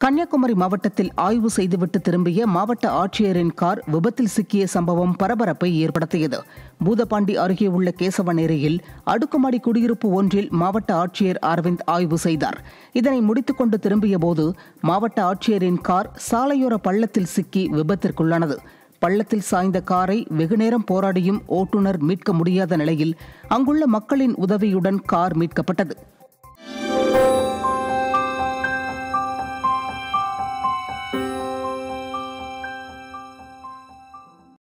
கன்னியாகுமரி மாவட்டத்தில் ஆய்வு செய்துவிட்டு திரும்பிய மாவட்ட ஆட்சியரின் கார் விபத்தில் சிக்கிய சம்பவம் பரபரப்பை ஏற்படுத்தியது. பூதப்பாண்டி அருகே உள்ள கேசவநேரியில் அடுக்குமாடி குடியிருப்பு ஒன்றில் மாவட்ட ஆட்சியர் அரவிந்த் ஆய்வு செய்தார். இதனை முடித்துக்கொண்டு திரும்பியபோது மாவட்ட ஆட்சியரின் கார் சாலையோர பள்ளத்தில் சிக்கி விபத்திற்குள்ளானது. பள்ளத்தில் சாய்ந்த காரை வெகுநேரம் போராடியும் ஓட்டுநர் மீட்க முடியாத நிலையில் அங்குள்ள மக்களின் உதவியுடன் கார் மீட்கப்பட்டது.